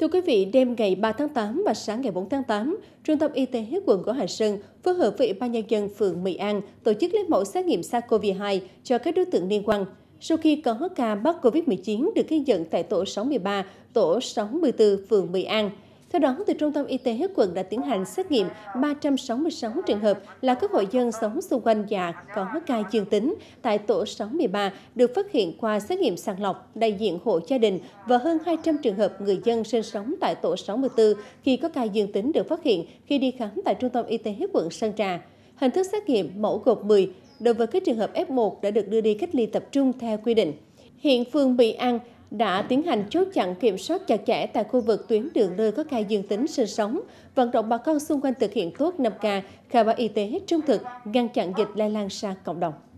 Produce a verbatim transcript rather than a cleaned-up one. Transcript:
Thưa quý vị, đêm ngày ba tháng tám và sáng ngày bốn tháng tám, Trung tâm Y tế quận Ngũ Hành Sơn phối hợp với Ủy ban Nhân dân phường Mỹ An tổ chức lấy mẫu xét nghiệm SARS-xê o vê hai cho các đối tượng liên quan. Sau khi có ca mắc Covid mười chín được ghi nhận tại tổ sáu mươi ba, tổ sáu mươi tư phường Mỹ An. Theo đó, từ Trung tâm Y tế quận đã tiến hành xét nghiệm ba trăm sáu mươi sáu trường hợp là các hộ dân sống xung quanh và có ca dương tính tại tổ sáu mươi ba được phát hiện qua xét nghiệm sàng lọc đại diện hộ gia đình và hơn hai trăm trường hợp người dân sinh sống tại tổ sáu mươi tư khi có ca dương tính được phát hiện khi đi khám tại Trung tâm Y tế quận Sơn Trà. Hình thức xét nghiệm mẫu gộp mười đối với các trường hợp F một đã được đưa đi cách ly tập trung theo quy định. Hiện phường Mỹ An đã tiến hành chốt chặn kiểm soát chặt chẽ tại khu vực tuyến đường nơi có ca dương tính sinh sống, vận động bà con xung quanh thực hiện tốt năm K, khai báo y tế trung thực, ngăn chặn dịch lây lan sang cộng đồng.